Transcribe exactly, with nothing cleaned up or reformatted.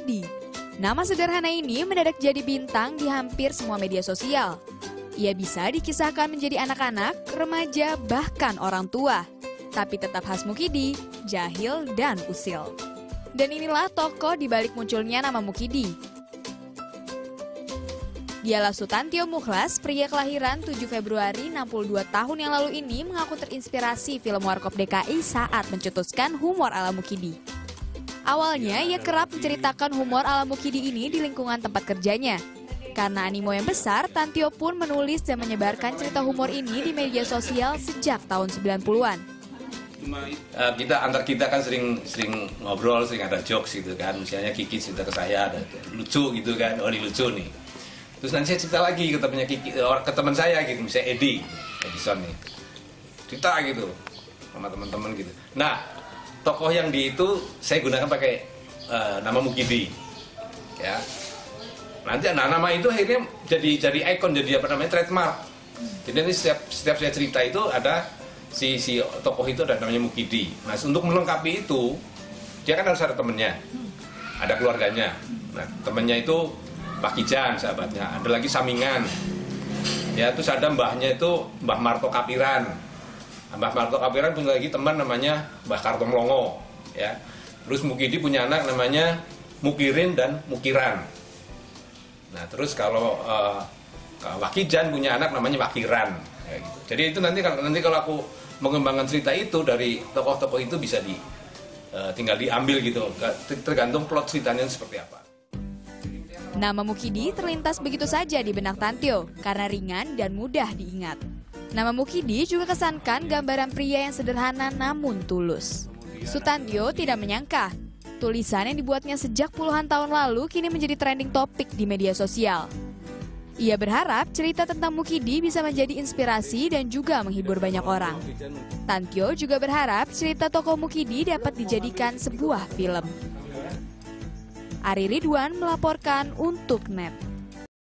Mukidi. Nama sederhana ini mendadak jadi bintang di hampir semua media sosial. Ia bisa dikisahkan menjadi anak-anak, remaja, bahkan orang tua. Tapi tetap khas Mukidi, jahil dan usil. Dan inilah tokoh di balik munculnya nama Mukidi. Dialah Sutantio Mukhlas, pria kelahiran tujuh Februari enam puluh dua tahun yang lalu ini mengaku terinspirasi film Warkop D K I saat mencetuskan humor ala Mukidi. Awalnya ia kerap menceritakan humor ala Mukidi ini di lingkungan tempat kerjanya. Karena animo yang besar, Tantio pun menulis dan menyebarkan cerita humor ini di media sosial sejak tahun sembilan puluhan. Uh, kita antar kita kan sering sering ngobrol, sering ada jokes gitu kan. Misalnya Kiki cerita ke saya, ada lucu gitu kan, oh ini lucu nih. Terus nanti saya cerita lagi ke temannya Kiki, ke teman saya gitu, misalnya Edi, Edison nih, cerita gitu sama teman-teman gitu. Nah, tokoh yang di itu saya gunakan pakai uh, nama Mukidi, ya. Nanti nah, nama itu akhirnya jadi jadi ikon, jadi apa namanya trademark. Jadi nanti setiap setiap saya cerita itu ada si si tokoh itu ada namanya Mukidi. Nah, untuk melengkapi itu dia kan harus ada temennya, ada keluarganya. Nah, temennya itu Pak Kijan, sahabatnya, ada lagi Samingan, ya terus ada mbahnya itu Mbah Marto Kapiran. Mbah Marto Kapiran punya lagi teman namanya Mbah Kartomlongo, ya. Terus Mukidi punya anak namanya Mukirin dan Mukiran. Nah terus kalau uh, Pak Kijan punya anak namanya Wakiran, ya, gitu. Jadi itu nanti kalau nanti kalau aku mengembangkan cerita itu dari tokoh-tokoh itu bisa di uh, tinggal diambil gitu, tergantung plot ceritanya seperti apa. Nama Mukidi terlintas begitu saja di benak Tantio karena ringan dan mudah diingat. Nama Mukidi juga kesankan gambaran pria yang sederhana namun tulus. Sutantio tidak menyangka tulisan yang dibuatnya sejak puluhan tahun lalu kini menjadi trending topik di media sosial. Ia berharap cerita tentang Mukidi bisa menjadi inspirasi dan juga menghibur banyak orang. Tantio juga berharap cerita tokoh Mukidi dapat dijadikan sebuah film. Ari Ridwan melaporkan untuk N E T.